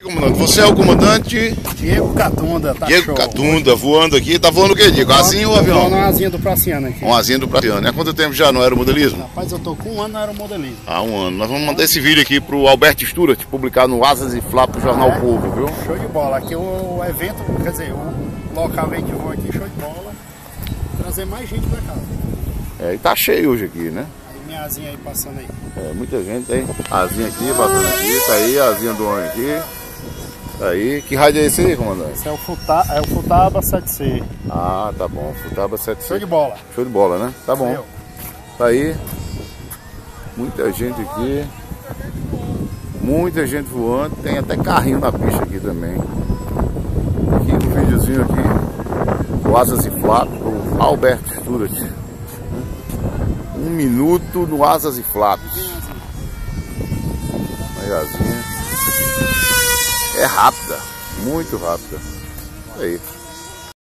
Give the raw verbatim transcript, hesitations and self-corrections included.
Comandante, você é o comandante? Diego Catunda, tá Diego show. Catunda, voando aqui. Tá voando o que, Diego? Asinha ou avião? Uma asinha do Praciano aqui. Um asinha do Praciano. Há quanto tempo já no aeromodelismo? Rapaz, eu tô com um ano no aeromodelismo. Há um ano. Nós vamos mandar esse vídeo aqui pro Alberto Stuart, publicar no Asas e Flap pro Jornal É? Povo, viu? Show de bola. Aqui o evento, quer dizer, o local que vou aqui, show de bola. Trazer mais gente pra cá. É, e tá cheio hoje aqui, né? Aí minha asinha aí passando aí. É, muita gente aí. Asinha aqui, passando aqui, tá aí, a asinha do homem aqui. Tá aí. Que rádio é esse aí, comandante? Esse é o, Futa, é o Futaba sete C. Ah, tá bom. Futaba sete C. Show de bola. Show de bola, né? Tá bom. Eu. Tá aí. Muita gente aqui. Muita gente voando. Tem até carrinho na pista aqui também. Aqui um videozinho aqui. Do Asas e Flap, do Alberto Stuart. Um minuto no Asas e Flaps. Aí, asinha. É rápida, muito rápida. Aí.